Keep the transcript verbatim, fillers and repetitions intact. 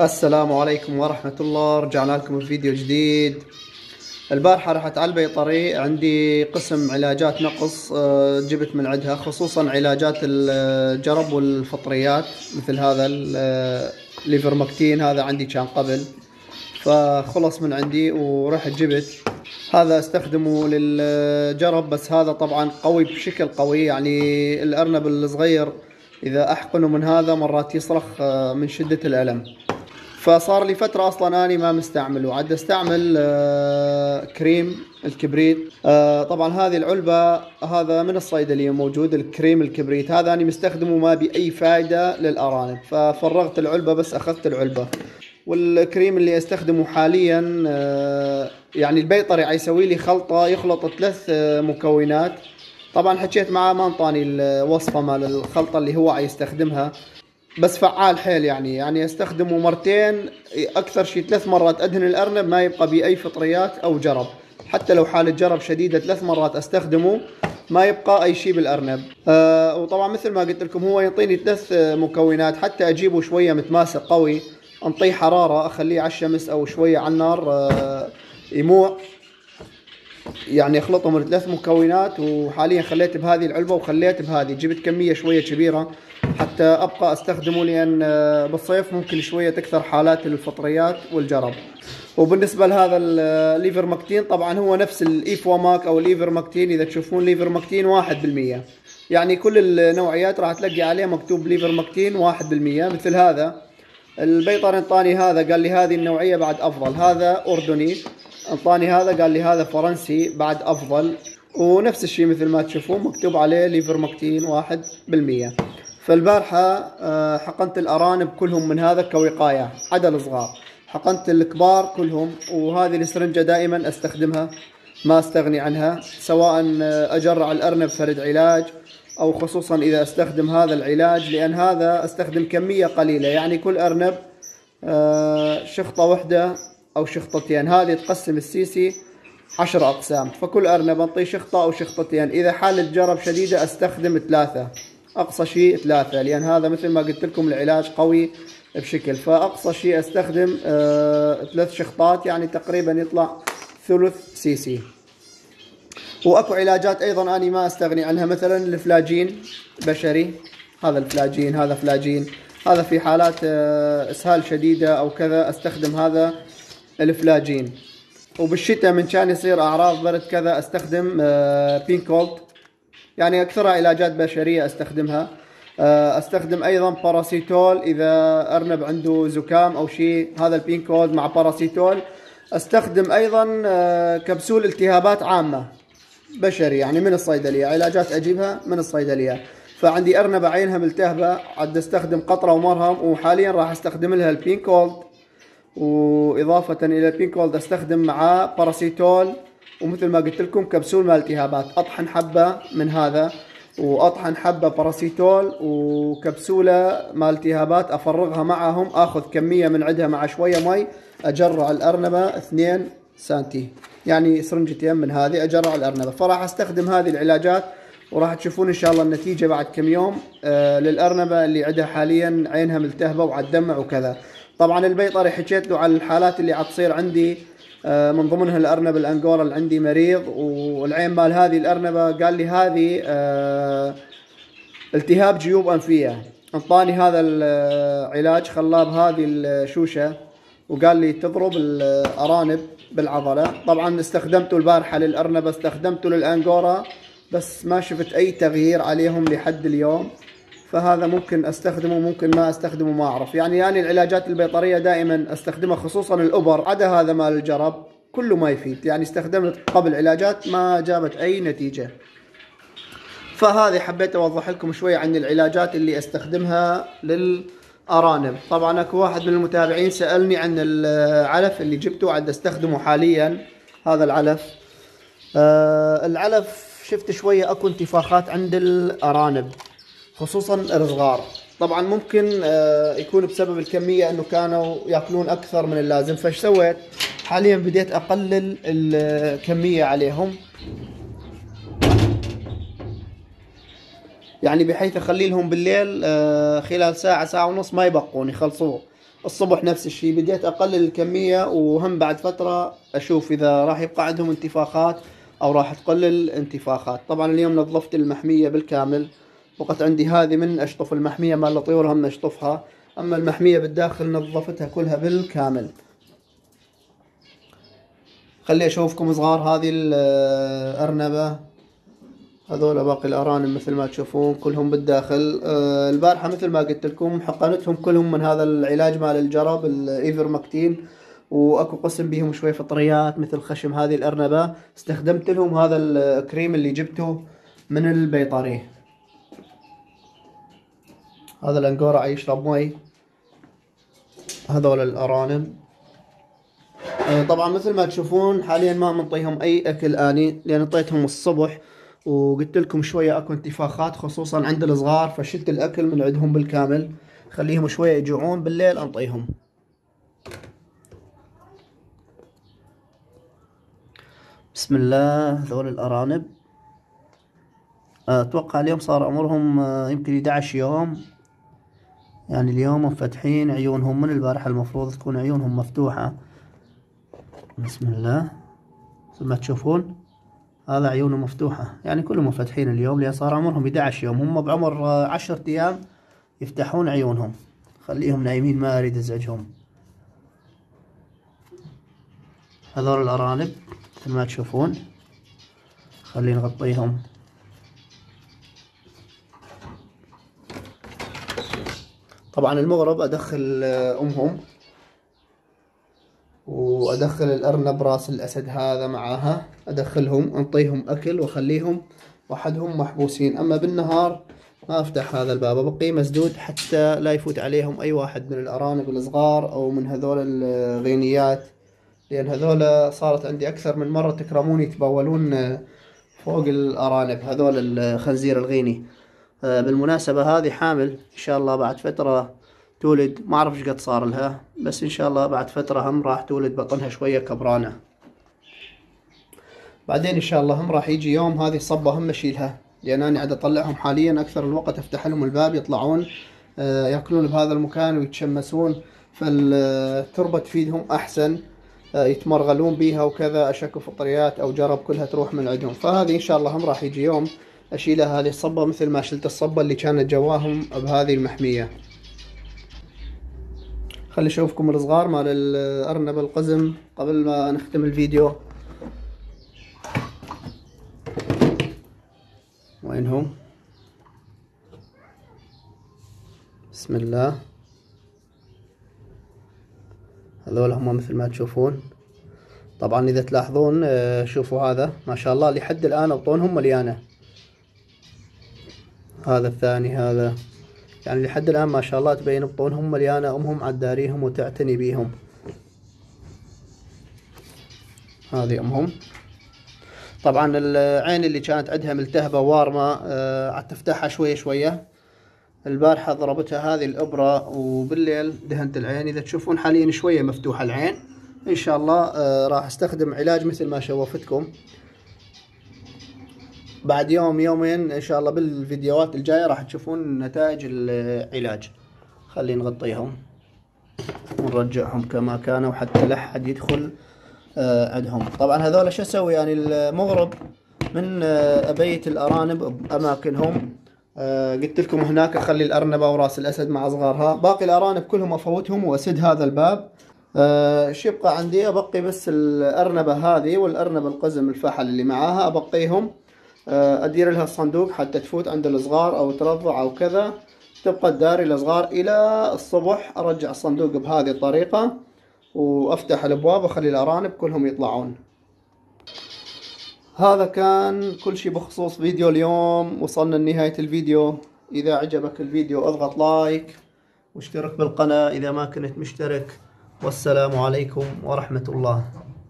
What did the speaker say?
السلام عليكم ورحمة الله. رجعنا لكم بفيديو جديد. البارحة رحت على البيطري، عندي قسم علاجات نقص، آه، جبت من عندها خصوصا علاجات الجرب والفطريات، مثل هذا الليفرمكتين. هذا عندي كان قبل فخلص من عندي ورحت جبت هذا استخدمه للجرب، بس هذا طبعا قوي بشكل قوي. يعني الأرنب الصغير إذا أحقنه من هذا مرات يصرخ آه، من شدة الألم. فصار لي فترة أصلا أني ما مستعمله، عاد استعمل آه كريم الكبريت. آه طبعا هذه العلبة هذا من الصيدلية موجود، الكريم الكبريت هذا أنا مستخدمه ما بأي فائدة للأرانب، ففرغت العلبة بس أخذت العلبة. والكريم اللي استخدمه حاليا آه يعني البيطري عيسوي لي خلطة يخلط ثلاث آه مكونات. طبعا حكيت معاه ما انطاني الوصفة مال الخلطة اللي هو عيستخدمها، بس فعال حيل. يعني يعني استخدمه مرتين، اكثر شيء ثلاث مرات ادهن الارنب ما يبقى بيه اي فطريات او جرب. حتى لو حالة جرب شديدة ثلاث مرات استخدمه ما يبقى اي شيء بالارنب. آه وطبعا مثل ما قلت لكم هو يعطيني ثلاث مكونات، حتى اجيبه شوية متماسك قوي، انطيه حرارة اخليه على الشمس او شوية على النار آه يموع. يعني اخلطهم الثلاث مكونات، وحاليا خليت بهذه العلبة وخليت بهذه، جبت كمية شوية كبيرة حتى ابقى استخدمه، لان بالصيف ممكن شوية تكثر حالات الفطريات والجرب. وبالنسبة لهذا الليفرمكتين طبعا هو نفس الايفوماك او الليفرمكتين، اذا تشوفون ليفرمكتين واحد بالمية، يعني كل النوعيات راح تلاقي عليه مكتوب ليفرمكتين واحد بالمية. مثل هذا البيطري انطاني هذا، قال لي هذه النوعية بعد افضل، هذا اردني. انطاني هذا قال لي هذا فرنسي بعد افضل، ونفس الشيء مثل ما تشوفون مكتوب عليه ليفرمكتين واحد بالمية. فالبارحة حقنت الارانب كلهم من هذا كوقاية، عدا الصغار، حقنت الكبار كلهم. وهذه السرنجة دائما استخدمها ما استغني عنها، سواء اجرع الارنب فرد علاج او خصوصا اذا استخدم هذا العلاج، لان هذا استخدم كمية قليلة. يعني كل ارنب شخطة واحدة او شخطتين، هذه تقسم السيسي عشر اقسام، فكل ارنب انطيه شخطة او شخطتين. اذا حالة جرب شديدة استخدم ثلاثة، اقصى شيء ثلاثة، لان هذا مثل ما قلت لكم العلاج قوي بشكل. فاقصى شيء استخدم آه ثلاث شخطات، يعني تقريبا يطلع ثلث سيسي. واكو علاجات ايضا اني ما استغني عنها، مثلا الفلاجين بشري، هذا الفلاجين، هذا فلاجين، هذا في حالات آه اسهال شديدة او كذا استخدم هذا الفلاجين. وبالشتاء من كان يصير اعراض برد كذا استخدم آه بينكولد، يعني اكثرها علاجات بشرية استخدمها. استخدم ايضا باراسيتول اذا ارنب عنده زكام او شيء، هذا البينكولد مع باراسيتول. استخدم ايضا كبسول التهابات عامة بشري، يعني من الصيدلية، علاجات اجيبها من الصيدلية. فعندي ارنبة عينها ملتهبة عاد استخدم قطرة ومرهم، وحاليا راح استخدم لها البينكولد. واضافة الى البينكولد استخدم معاه باراسيتول، ومثل ما قلت لكم كبسول مال التهابات، اطحن حبة من هذا واطحن حبة باراسيتول وكبسولة مال التهابات افرغها معهم، اخذ كمية من عندها مع شوية مي، اجرع الارنبة اثنين سنتي، يعني سرنجتين من هذه اجرع الارنبة. فراح استخدم هذه العلاجات وراح تشوفون ان شاء الله النتيجة بعد كم يوم آه للارنبة اللي عندها حاليا عينها ملتهبة وعالدمع وكذا. طبعا البيطري حكيت له على الحالات اللي عتصير عندي، من ضمنها الأرنب الأنجورا اللي عندي مريض، والعين مال هذه الأرنبة قال لي هذه اه التهاب جيوب أنفية. انطاني هذا العلاج خلاه بهذه الشوشة، وقال لي تضرب الأرانب بالعضلة. طبعا استخدمته البارحة للأرنبة، استخدمته للأنجورا، بس ما شفت أي تغيير عليهم لحد اليوم. فهذا ممكن استخدمه ممكن ما استخدمه ما اعرف. يعني يعني العلاجات البيطرية دائما استخدمها، خصوصا الابر، عدا هذا مال الجرب كله ما يفيد. يعني استخدمت قبل علاجات ما جابت اي نتيجة. فهذه حبيت اوضح لكم شوية عن العلاجات اللي استخدمها للارانب. طبعا اكو واحد من المتابعين سألني عن العلف اللي جبته عاد استخدمه حاليا. هذا العلف آه العلف شفت شوية اكو انتفاخات عند الارانب خصوصا الصغار. طبعا ممكن يكون بسبب الكمية انه كانوا ياكلون اكثر من اللازم. فايش سويت حاليا؟ بديت اقلل الكمية عليهم، يعني بحيث اخلي لهم بالليل خلال ساعة ساعة ونص ما يبقون يخلصوه. الصبح نفس الشيء بديت اقلل الكمية، وهم بعد فترة اشوف اذا راح يبقى عندهم انتفاخات او راح تقلل انتفاخات. طبعا اليوم نظفت المحمية بالكامل، بقت عندي هذه من اشطف المحمية مال الطيور هم نشطفها، اما المحمية بالداخل نظفتها كلها بالكامل. خلي اشوفكم صغار هذه الارنبة، هذول باقي الارانب مثل ما تشوفون كلهم بالداخل. آه البارحة مثل ما قلت لكم حقنتهم كلهم من هذا العلاج مال الجرب الايفرمكتين، واكو قسم بيهم شوي فطريات مثل خشم هذه الارنبة، استخدمت لهم هذا الكريم اللي جبته من البيطري. هذا الانقورة يشرب مي، هذول الارانب. آه طبعا مثل ما تشوفون حاليا ما منطيهم اي اكل اني، لان انطيتهم الصبح وقلت لكم شوية اكو انتفاخات خصوصا عند الصغار، فشلت الاكل من عندهم بالكامل، خليهم شوية يجوعون بالليل انطيهم. بسم الله. هذول الارانب اتوقع اليوم صار عمرهم يمكن احد عشر يوم، يعني اليوم مفتحين عيونهم، من البارحة المفروض تكون عيونهم مفتوحة. بسم الله. مثل ما تشوفون هذا عيونه مفتوحة، يعني كلهم مفتحين اليوم لأن صار عمرهم احد عشر يوم. هم بعمر عشرة أيام يفتحون عيونهم. خليهم نايمين ما أريد أزعجهم. هذول الأرانب مثل ما تشوفون، خلينا نغطيهم. طبعا المغرب أدخل أمهم، وأدخل الأرنب راس الأسد هذا معاها، أدخلهم أنطيهم أكل وأخليهم وحدهم محبوسين. أما بالنهار ما أفتح هذا الباب، أبقيه مسدود حتى لا يفوت عليهم أي واحد من الأرانب الصغار أو من هذول الغينيات، لأن هذول صارت عندي أكثر من مرة تكرمون يتبولون فوق الأرانب، هذول الخنزير الغيني. بالمناسبة هذه حامل إن شاء الله بعد فترة تولد، ما أعرف إيش قد صار لها، بس إن شاء الله بعد فترة هم راح تولد بطنها شوية كبرانة. بعدين إن شاء الله هم راح يجي يوم هذه الصبة هم أشيلها، لأن أنا قاعد أطلعهم حاليا أكثر الوقت، أفتح لهم الباب يطلعون يأكلون بهذا المكان ويتشمسون، فالتربة تفيدهم أحسن، يتمرغلون بيها وكذا، أشكوا فطريات أو جرب كلها تروح من عندهم. فهذه إن شاء الله هم راح يجي يوم أشيلها هذه الصبة، مثل ما شلت الصبة اللي كانت جواهم بهذه المحمية. خلي اشوفكم الصغار مال الارنب القزم قبل ما نختم الفيديو. وينهم؟ بسم الله. هذول هم مثل ما تشوفون. طبعا اذا تلاحظون شوفوا هذا ما شاء الله لحد الان بطونهم مليانة، هذا الثاني هذا، يعني لحد الآن ما شاء الله تبين بطونهم مليانة، أمهم عداريهم وتعتني بيهم. هذه أمهم. طبعا العين اللي كانت عندها ملتهبة وارمة آه عاد تفتحها شوية شوية. البارحة ضربتها هذه الإبرة وبالليل دهنت العين. إذا تشوفون حاليا شوية مفتوحة العين، إن شاء الله آه راح استخدم علاج مثل ما شوفتكم. بعد يوم يومين ان شاء الله بالفيديوهات الجاية راح تشوفون نتائج العلاج. خلينا نغطيهم ونرجعهم كما كانوا حتى لا احد يدخل عندهم. طبعا هذول شو اسوي يعني المغرب من ابيت الارانب باماكنهم. قلت لكم هناك اخلي الارنبة وراس الاسد مع صغارها، باقي الارانب كلهم افوتهم واسد هذا الباب. ايش يبقى عندي؟ ابقي بس الارنبة هذه والارنبة القزم الفحل اللي معاها، ابقيهم ادير لها الصندوق حتى تفوت عند الصغار او ترضع او كذا، تبقى تداري الصغار الى الصبح. ارجع الصندوق بهذه الطريقة وافتح الابواب واخلي الارانب كلهم يطلعون. هذا كان كل شيء بخصوص فيديو اليوم. وصلنا لنهاية الفيديو. اذا عجبك الفيديو اضغط لايك واشترك بالقناة اذا ما كنت مشترك. والسلام عليكم ورحمة الله.